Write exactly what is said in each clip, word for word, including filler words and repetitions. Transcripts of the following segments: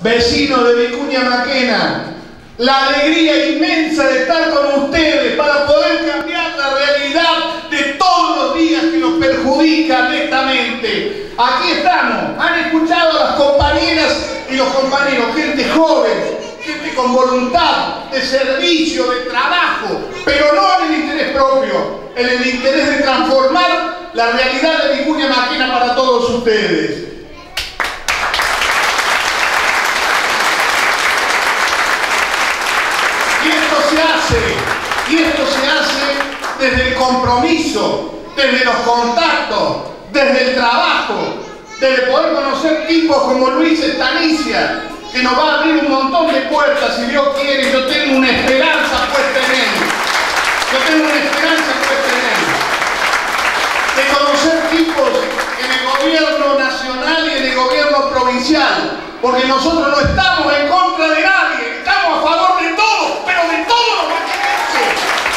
vecinos de Vicuña Maquena, la alegría inmensa de estar con ustedes para poder cambiar la realidad de todos los días que nos perjudica netamente. Aquí estamos, han escuchado a las compañeras y los compañeros, gente joven, gente con voluntad de servicio, de trabajo, pero no en el interés propio, en el interés de transformar la realidad de Vicuña Maquena para todos ustedes. Y esto se hace, y esto se hace desde el compromiso, desde los contactos, desde el trabajo, desde poder conocer tipos como Luis Estanicia, que nos va a abrir un montón de puertas, si Dios quiere. Yo tengo una esperanza puesta en él. Yo tengo una esperanza puesta en él. De conocer tipos en el gobierno nacional y en el gobierno provincial. Porque nosotros no estamos en contra de nadie, estamos a favor de todos, pero de todos los maquenenses.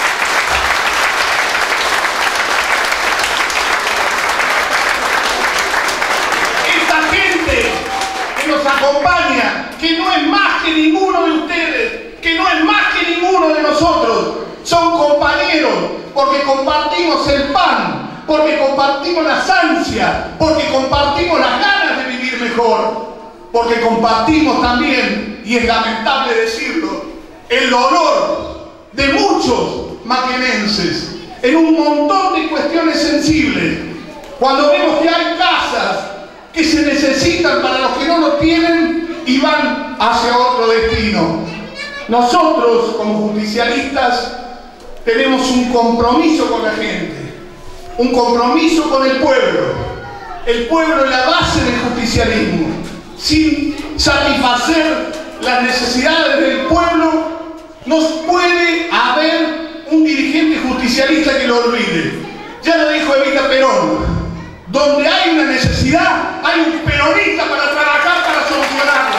Esta gente que nos acompaña, que no es más que ninguno de ustedes, que no es más que ninguno de nosotros, son compañeros, porque compartimos el pan, porque compartimos las ansias, porque compartimos las ganas de vivir mejor, porque compartimos también, y es lamentable decirlo, el dolor de muchos maquenenses en un montón de cuestiones sensibles. Cuando vemos que hay casas que se necesitan para los que no lo tienen y van hacia otro destino. Nosotros, como justicialistas, tenemos un compromiso con la gente, un compromiso con el pueblo. El pueblo es la base del justicialismo. Sin satisfacer las necesidades del pueblo, no puede haber un dirigente justicialista que lo olvide. Ya lo dijo Evita Perón: donde hay una necesidad, hay un peronista para trabajar para solucionarla.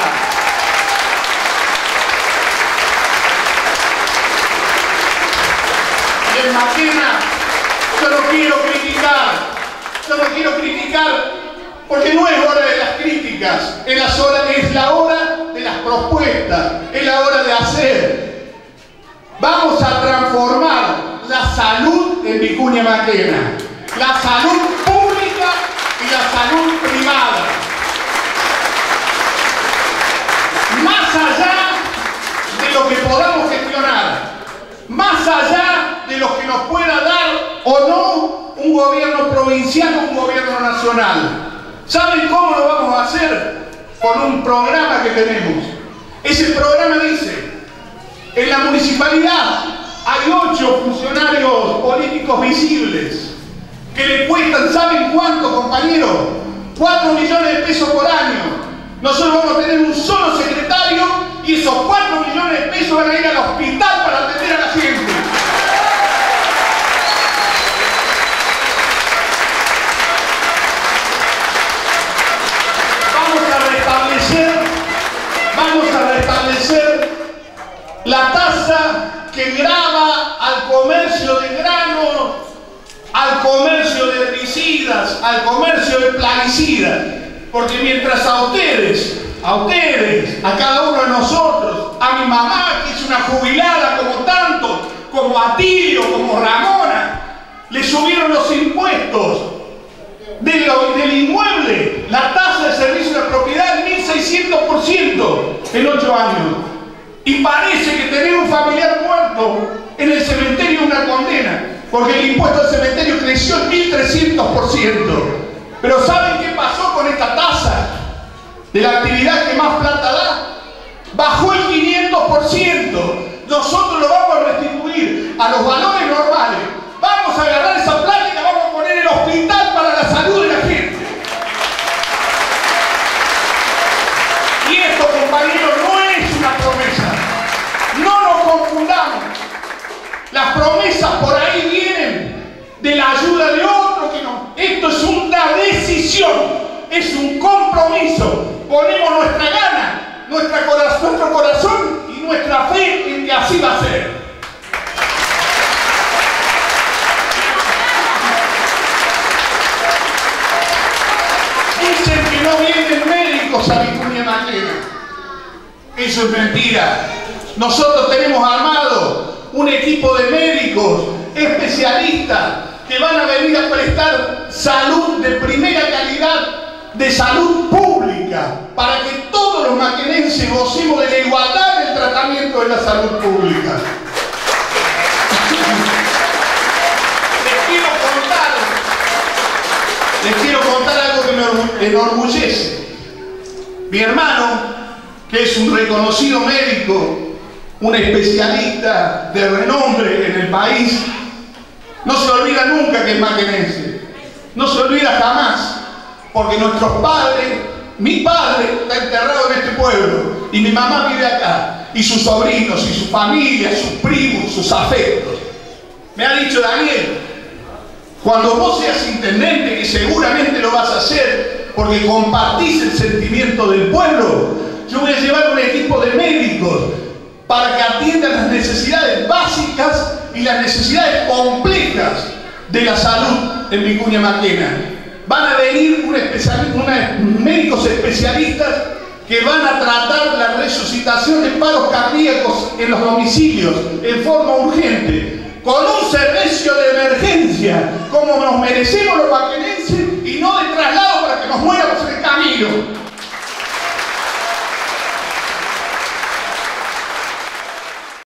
Y en Maquena, yo no quiero criticar, yo no quiero criticar, porque no es hora de las críticas, es la hora, es la hora de las propuestas, es la hora de hacer. Vamos a transformar la salud en Vicuña Maquena, la salud pública y la salud privada. Más allá de lo que podamos gestionar, más allá de lo que nos pueda dar o no un gobierno provincial o un gobierno nacional. ¿Saben cómo lo vamos a hacer? Con un programa que tenemos. Ese programa dice: en la municipalidad hay ocho funcionarios políticos visibles que le cuestan, ¿saben cuánto, compañeros? cuatro millones de pesos por año. Nosotros vamos a tener un solo secretario y esos cuatro millones de pesos van a ir al hospital para atender a la gente. Vamos a restablecer la tasa que grava al comercio de granos, al comercio de herbicidas, al comercio de plaguicidas. Porque mientras a ustedes, a ustedes, a cada uno de nosotros, a mi mamá, que es una jubilada como tanto, como a Tilio, como Ramona, le subieron los impuestos de lo, del inmueble, la tasa de servicio de propiedad, mil seiscientos por ciento en ocho años. Y parece que tener un familiar muerto en el cementerio es una condena, porque el impuesto al cementerio creció en mil trescientos por ciento. Pero ¿saben qué pasó con esta tasa de la actividad que más plata da? Bajó el quinientos por ciento. Nosotros lo vamos a restituir a los valores normales. Vamos a agarrar esa plata y la vamos a poner en el hospital para la salud de la gente. Y esto, compañeros, no es una promesa. No nos confundamos. Las promesas por ahí vienen de la ayuda de otro que no. Esto es una decisión, es un compromiso. Ponemos nuestra gana, nuestra corazón, nuestro corazón y nuestra fe en que así va a ser. Dicen que no vienen médicos a Vicuña Maquena. eso es mentira. Nosotros tenemos armado un equipo de médicos especialistas que van a venir a prestar salud de primera calidad, de salud pública, para que todos los maquenenses gocemos de la igualdad del tratamiento de la salud pública. Les quiero contar, les quiero contar algo que me enorgullece. Mi hermano, que es un reconocido médico, un especialista de renombre en el país, no se olvida nunca que es maquenense, no se olvida jamás, porque nuestros padres, mi padre está enterrado en este pueblo y mi mamá vive acá, y sus sobrinos, y su familia, sus primos, sus afectos. Me ha dicho: Daniel, cuando vos seas intendente, que seguramente lo vas a hacer porque compartís el sentimiento del pueblo, yo voy a llevar un equipo de médicos para que atiendan las necesidades básicas y las necesidades complejas de la salud en Vicuña Maquena. Van a venir un especial, una, médicos especialistas que van a tratar la resucitación de paros cardíacos en los domicilios en forma urgente, con un servicio de emergencia como nos merecemos los maquenenses, y no de traslado para que nos muéramos en el camino.